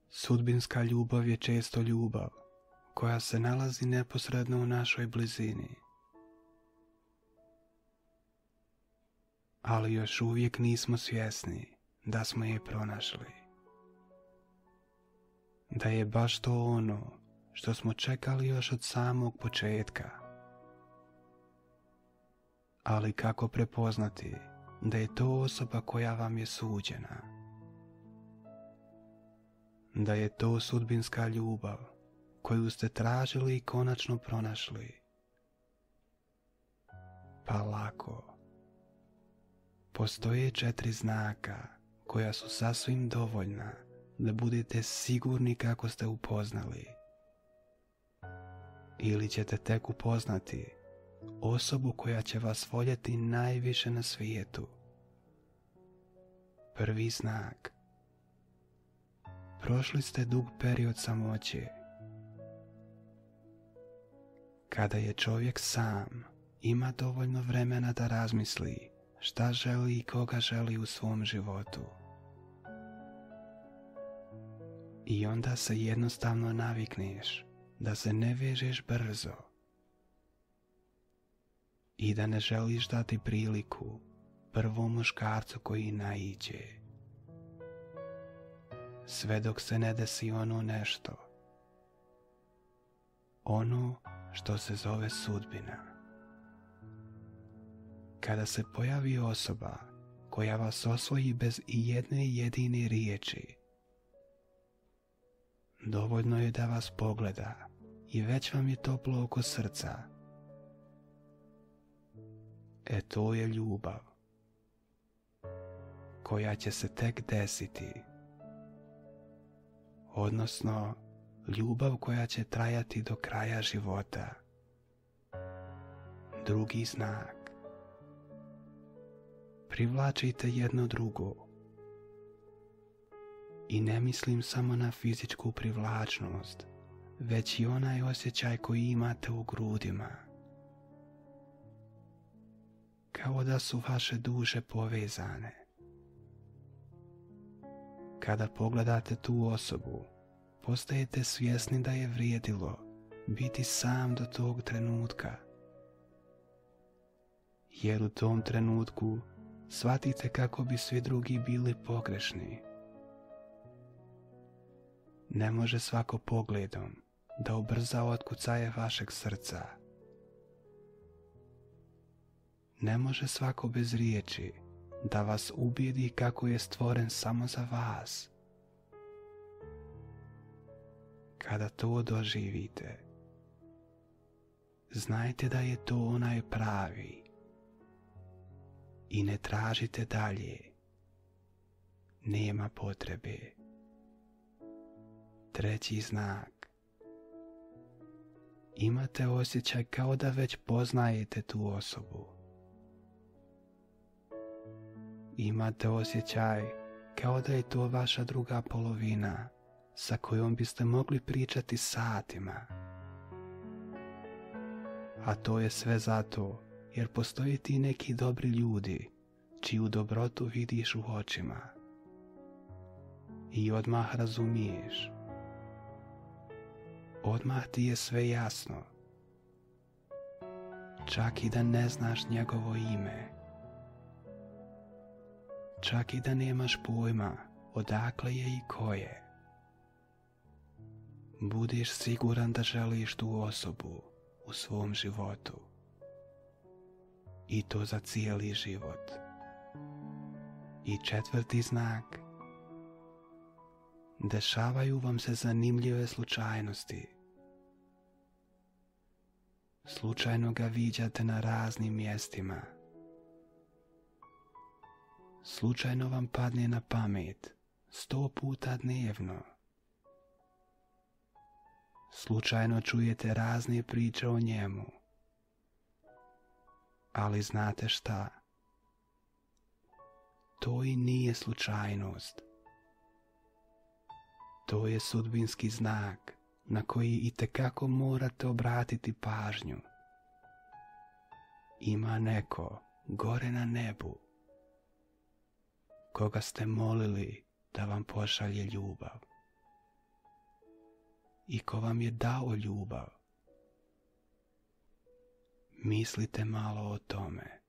Sudbinska ljubav je često ljubav koja se nalazi neposredno u našoj blizini. Ali još uvijek nismo svjesni da smo je pronašli. Da je baš to ono što smo čekali još od samog početka. Ali kako prepoznati da je to osoba koja vam je suđena? Da je to sudbinska ljubav koju ste tražili i konačno pronašli? Pa lako. Postoje 4 znaka koja su sasvim dovoljna da budete sigurni kako ste upoznali. Ili ćete tek upoznati osobu koja će vas voljeti najviše na svijetu. Prvi znak. Prošli ste dug period samoće. Kada je čovjek sam, ima dovoljno vremena da razmisli šta želi i koga želi u svom životu. I onda se jednostavno navikneš da se ne vežeš brzo i da ne želiš dati priliku prvom muškarcu koji naiđe. Sve dok se ne desi ono nešto. Ono što se zove sudbina. Kada se pojavi osoba koja vas osvoji bez ijedne jedine riječi, dovoljno je da vas pogleda i već vam je toplo oko srca. To je ljubav koja će se tek desiti. Odnosno, ljubav koja će trajati do kraja života. Drugi znak. Privlačite jedno drugo. I ne mislim samo na fizičku privlačnost, već i onaj osjećaj koji imate u grudima. Kao da su vaše duše povezane. Kada pogledate tu osobu, postajete svjesni da je vrijedilo biti sam do tog trenutka. Jer u tom trenutku shvatite kako bi svi drugi bili pogrešni. Ne može svako pogledom da ubrza otkucaje vašeg srca. Ne može svako bez riječi da vas ubijedi kako je stvoren samo za vas. Kada to doživite, znajte da je to onaj pravi i ne tražite dalje. Nema potrebe. Treći znak. Imate osjećaj kao da već poznajete tu osobu. Imate osjećaj kao da je to vaša druga polovina sa kojom biste mogli pričati satima. A to je sve zato jer postoje ti neki dobri ljudi čiju dobrotu vidiš u očima. I odmah razumiješ. Odmah ti je sve jasno. Čak i da ne znaš njegovo ime. Čak i da nemaš pojma odakle je i ko je. Budiš siguran da želiš tu osobu u svom životu. I to za cijeli život. I četvrti znak. Dešavaju vam se zanimljive slučajnosti. Slučajno ga viđate na raznim mjestima. Slučajno vam padne na pamet 100 puta dnevno. Slučajno čujete razne priče o njemu. Ali znate šta? To i nije slučajnost. To je sudbinski znak na koji itekako morate obratiti pažnju. Ima neko gore na nebu koga ste molili da vam pošalje ljubav. i ko vam je dao ljubav. Mislite malo o tome.